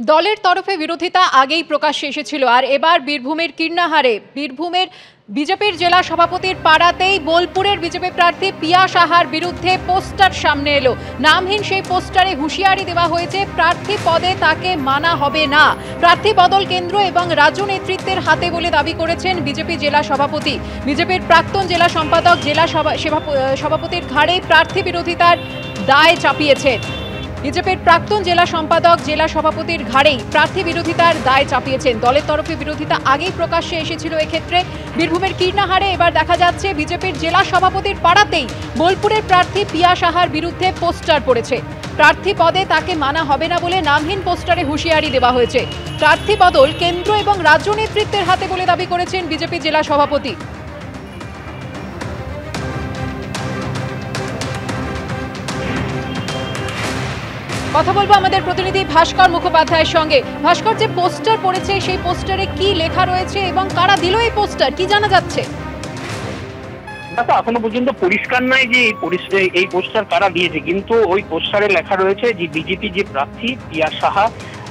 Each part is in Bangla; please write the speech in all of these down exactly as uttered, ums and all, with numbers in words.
দলের তরফে বিরোধিতা আগেই প্রকাশ্যে এসেছিল, আর এবার বীরভূমের কীর্ণাহারে বীরভূমের বিজেপির জেলা সভাপতির পাড়াতেই বোলপুরের বিজেপি প্রার্থী পিয়া সাহার বিরুদ্ধে পোস্টার সামনে এলো। নামহীন সেই পোস্টারে হুঁশিয়ারি দেওয়া হয়েছে প্রার্থী পদে তাকে মানা হবে না। প্রার্থী বদল কেন্দ্র এবং রাজ্য নেতৃত্বের হাতে বলে দাবি করেছেন বিজেপি জেলা সভাপতি। বিজেপির প্রাক্তন জেলা সম্পাদক জেলা সভাপতির ঘাড়ে প্রার্থী বিরোধিতার দায় চাপিয়েছেন। বিজেপির প্রাক্তন জেলা সম্পাদক জেলা সভাপতির ঘাড়েই প্রার্থী বিরোধিতার দায় চাপিয়েছেন। দলের তরফে বিরোধিতা আগেই প্রকাশ্যে এসেছিল। এক্ষেত্রে বীরভূমের কীর্ণাহারে এবার দেখা যাচ্ছে বিজেপির জেলা সভাপতির পাড়াতেই বোলপুরের প্রার্থী পিয়া সাহার বিরুদ্ধে পোস্টার পড়েছে। প্রার্থী পদে তাকে মানা হবে না বলে নামহীন পোস্টারে হুঁশিয়ারি দেওয়া হয়েছে। প্রার্থী বদল কেন্দ্র এবং রাজ্য নেতৃত্বের হাতে বলে দাবি করেছেন বিজেপি জেলা সভাপতি। কথা বলবো আমাদের প্রতিনিধি ভাস্কর মুখোপাধ্যায়ের সঙ্গে। ভাস্কর, যে পোস্টার পড়েছে সেই পোস্টারে কি লেখা রয়েছে এবং কারা দিল এই পোস্টার, কি জানা যাচ্ছে? দেখো, এখনো পর্যন্ত পরিষ্কার নয় যে এই পোস্টার কারা দিয়েছে, কিন্তু ওই পোস্টারে লেখা রয়েছে যে বিজেপি যে প্রার্থী পিয়া সাহা,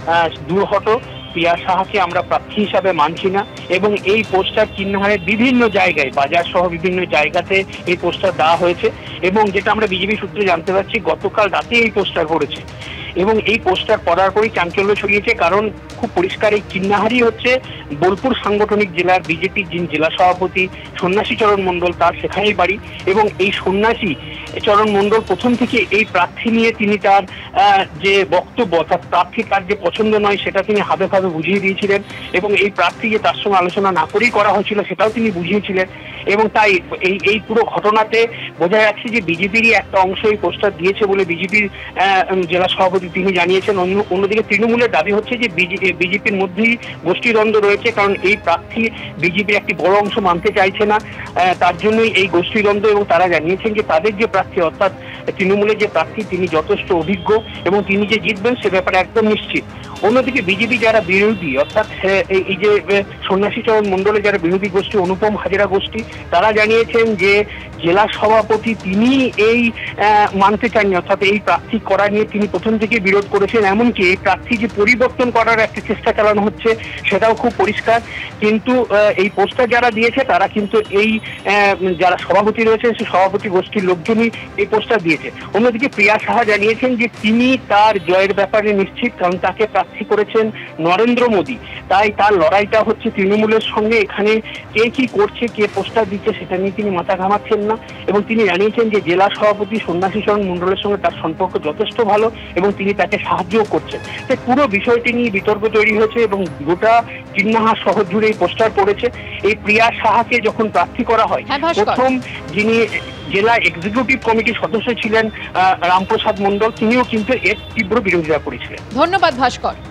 দূর হটো, পিয়া সাহাকে আমরা প্রার্থী হিসাবে মানছি না। এবং এই পোস্টার কীর্ণাহারের বিভিন্ন জায়গায়, বাজার সহ বিভিন্ন জায়গাতে এই পোস্টার দেওয়া হয়েছে। এবং যেটা আমরা বিজেপি সূত্রে জানতে পারছি, গতকাল রাতে এই পোস্টার পড়েছে এবং এই পোস্টার পড়ার পরই চাঞ্চল্য ছড়িয়েছে। কারণ খুব পরিষ্কার, এই কীর্ণাহারই হচ্ছে বোলপুর সাংগঠনিক জেলার বিজেপির যিনি জেলা সভাপতি সন্ন্যাসী চরণ মণ্ডল, তার সেখানেই বাড়ি। এবং এই সন্ন্যাসী চরণ মণ্ডল প্রথম থেকে এই প্রার্থী নিয়ে তিনি তার যে বক্তব্য, অর্থাৎ প্রার্থী তার যে পছন্দ নয় সেটা তিনি হাবে ভাবে বুঝিয়ে দিয়েছিলেন। এবং এই প্রার্থী যে তার সঙ্গে আলোচনা না করেই করা হয়েছিল সেটাও তিনি বুঝিয়েছিলেন। এবং তাই এই এই পুরো ঘটনাতে বোঝা যাচ্ছে যে বিজেপিরই একটা অংশ এই পোস্টার দিয়েছে বলে বিজেপির জেলা সভাপতি তিনি জানিয়েছেন। অন্য অন্যদিকে তৃণমূলের দাবি হচ্ছে যে বিজেপির মধ্যেই গোষ্ঠীদ্বন্দ্ব রয়েছে, কারণ এই প্রার্থী বিজেপির একটি বড় অংশ মানতে চাইছে না, তার জন্যই এই গোষ্ঠীদ্বন্দ্ব। এবং তারা জানিয়েছেন যে তাদের যে প্রার্থী, অর্থাৎ তৃণমূলের যে প্রার্থী, তিনি যথেষ্ট অভিজ্ঞ এবং তিনি যে জিতবেন সে ব্যাপারে একদম নিশ্চিত। অন্যদিকে বিজেপি যারা বিরোধী, অর্থাৎ এই যে সন্ন্যাসী চরণ মণ্ডলের যারা বিরোধী গোষ্ঠী, অনুপম হাজরা গোষ্ঠী, তারা জানিয়েছেন যে জেলা সভাপতি তিনি এই মানতে চাননি, অর্থাৎ এই প্রার্থী করা নিয়ে তিনি প্রথম থেকে বিরোধ করেছেন। এমনকি এই প্রার্থী যে পরিবর্তন করার একটা চেষ্টা চালানো হচ্ছে সেটাও খুব পরিষ্কার। কিন্তু এই পোস্টার যারা দিয়েছে তারা কিন্তু এই যারা সভাপতি রয়েছেন সেই সভাপতি গোষ্ঠীর লোকজনই এই পোস্টার দিয়েছে। অন্যদিকে প্রিয়া সাহা জানিয়েছেন যে তিনি তার জয়ের ব্যাপারে নিশ্চিত, কারণ তাকে প্রার্থী করেছেন নরেন্দ্র মোদী। তাই তার লড়াইটা হচ্ছে তৃণমূলের সঙ্গে। এখানে কে কি করছে, কে পোস্টার দিচ্ছে সেটা নিয়ে তিনি মাথা ঘামাচ্ছেন না। এবং তিনি জানিয়েছেন যে জেলা সভাপতি সন্ন্যাসী চরণ মণ্ডলের সঙ্গে তার সম্পর্ক যথেষ্ট ভালো এবং তিনি তাকে সাহায্যও করছেন। তাই পুরো বিষয়টি নিয়ে বিতর্ক তৈরি হয়েছে এবং গোটা কীর্ণাহার শহর জুড়ে এই পোস্টার পড়েছে। এই প্রিয়া সাহাকে যখন প্রার্থী করা হয়, প্রথম যিনি জেলা এক্সিকিউটিভ কমিটির সদস্য ছিলেন রামপ্রসাদ মণ্ডল, তিনিও কিন্তু এর তীব্র বিরোধিতা করেছিলেন। ধন্যবাদ ভাস্কর।